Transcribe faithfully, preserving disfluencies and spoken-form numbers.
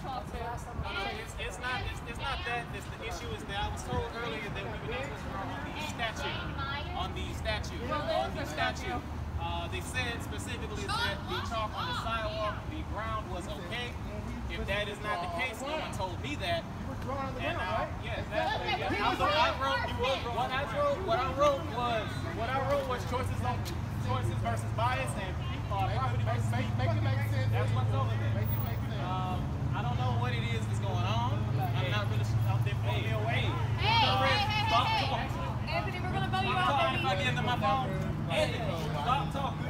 talk to. No, no, it's, it's not. It's, it's not that. It's the issue is that I was told earlier that we were not supposed to run on the statute. On the statute. On the statute. Uh, they said specifically that the chalk on the sidewalk, the ground was okay. If that is not the case, no one told me that. And uh, yeah, exactly. Yeah. I, so I wrote, what I wrote, what I wrote was, what I wrote was choices on choices versus bias and uh, property versus speed. Make it make sense. That's what's over there. Make it make sense. Um, I don't know what it is that's going on. I'm not really out there pulling me away. Hey, hey, hey, hey, hey. Anthony, we're gonna vote you out. If I get into my phone, Anthony, stop talking.